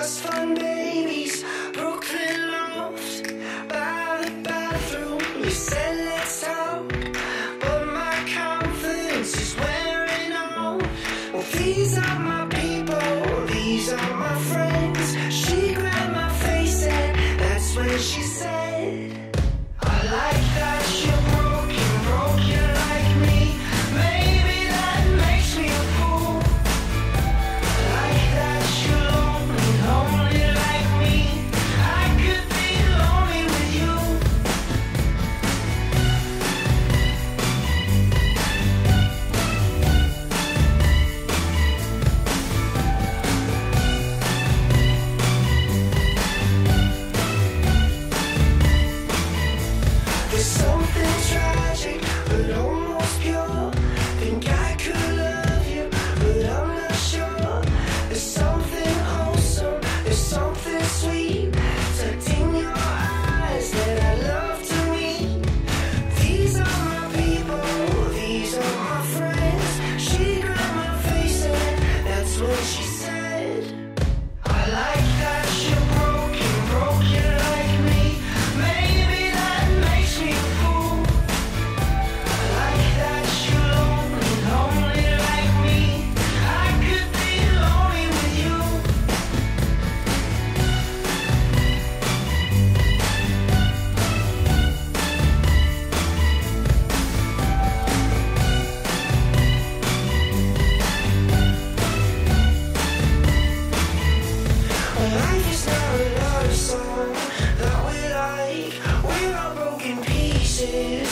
just fun babies. Brooklyn loft by the bathroom. You said let's talk, but my confidence is wearing on. Well, these are my people, these are my friends. She grabbed my face and that's when she said, I like that you're broken, broken like me. Maybe that makes me a fool. I like that you're lonely, lonely like me. I could be lonely with you. There's something tragic, but almost pure. Think I could love you, but I'm not sure. There's something wholesome, there's something sweet tucked in your eyes that I love to meet. These are my people, these are my friends. She grabbed my face and that's when she said, I like that you're broken, broken like me. Maybe that makes me a fool. I like that you're lonely, lonely like me. I could be lonely with you. Well, life is not a love song that we like. We're all broken pieces.